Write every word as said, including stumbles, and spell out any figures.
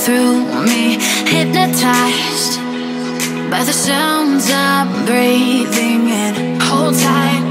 through me, hypnotized by the sounds I'm breathing in. Hold tight,